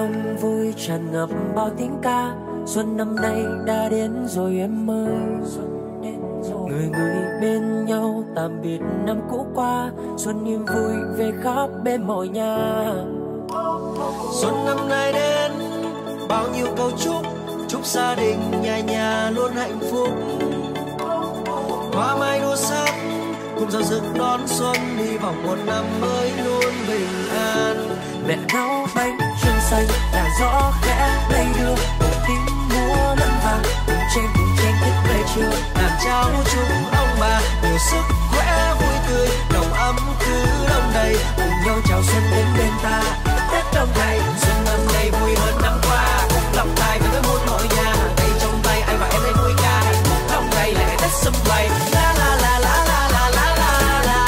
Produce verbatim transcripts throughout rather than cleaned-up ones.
đông vui tràn ngập bao tiếng ca. Xuân năm nay đã đến rồi em ơi. Người người bên nhau tạm biệt năm cũ qua. Xuân niềm vui về khắp bên mọi nhà. Xuân năm nay đến bao nhiêu câu chúc, chúc gia đình nhà nhà luôn hạnh phúc. Hoa mai đua sắc cùng giao rực đón xuân, hy vọng một năm mới luôn bình an. Mẹ nấu bánh trưng xanh, là gió khẽ lay đưa một tiếng múa lẫn vàng. Cùng chen cùng chen thức về chiều, làm cháu chúc ông bà nhiều sức khỏe vui tươi, lòng ấm cứ đông đầy, cùng nhau chào xuân đến bên ta. Tết Đông Thầy xuân năm nay vui hơn năm qua, cùng lòng tay với muôn mọi nhà, tay trong tay anh và em lên vui ca. Đông Thầy là ngày Tết sum vầy, la la la la la la la la la.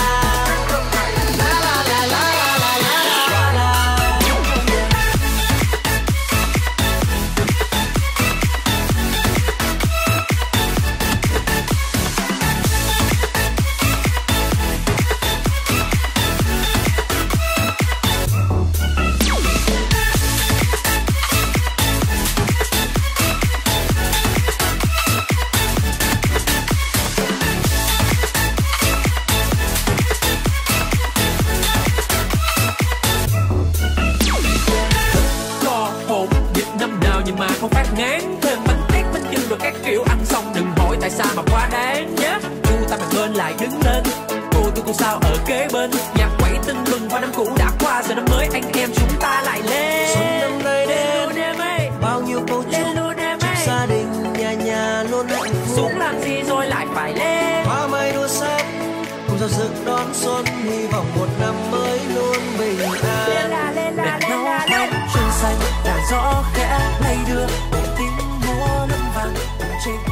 Không phát ngán thêm bánh tét bánh chưng rồi các kiểu, ăn xong đừng hỏi tại sao mà quá đáng nhé. Chu ta mặt bên lại đứng lên, cô tôi cô sao ở kế bên, nhạc quẩy tưng bừng qua năm cũ đã qua, giờ năm mới anh em chúng ta lại lên. Xuân năm nay đến bao nhiêu câu chúc, chúc gia đình nhà nhà luôn hạnh phúc. Xuống làm gì rồi lại phải lên, hoa mai đua sắc cùng giao rực đón xuân, hy vọng một năm mới luôn bình an. Mẹ nấu bánh trưng xanh, là gió khẽ lay đưa một tiếng múa lẫn vàng.